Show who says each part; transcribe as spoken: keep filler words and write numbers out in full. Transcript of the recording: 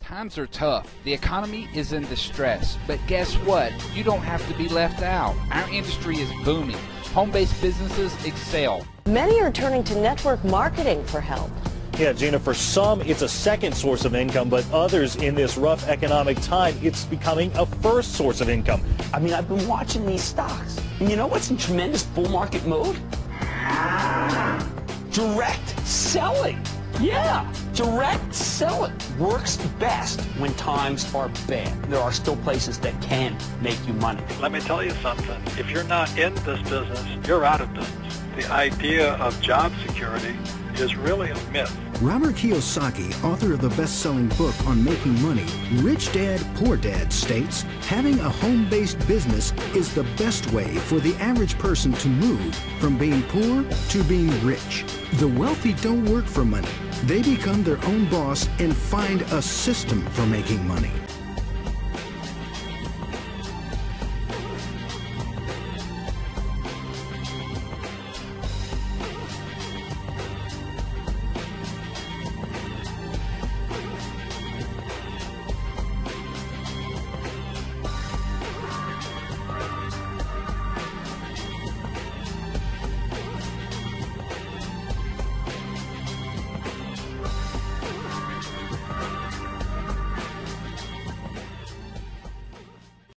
Speaker 1: Times are tough. The economy is in distress. But guess what? You don't have to be left out. Our industry is booming. Home-based businesses excel.
Speaker 2: Many are turning to network marketing for help.
Speaker 3: Yeah, Gina, for some, it's a second source of income, but others in this rough economic time, it's becoming a first source of income.
Speaker 4: I mean, I've been watching these stocks, and you know what's in tremendous bull market mode? Direct selling. Yeah, direct selling works best when times are bad. There are still places that can make you money.
Speaker 5: Let me tell you something. If you're not in this business, you're out of business. The idea of job security is really a myth.
Speaker 6: Robert Kiyosaki, author of the best-selling book on making money, Rich Dad, Poor Dad, states, having a home-based business is the best way for the average person to move from being poor to being rich. The wealthy don't work for money. They become their own boss and find a system for making money.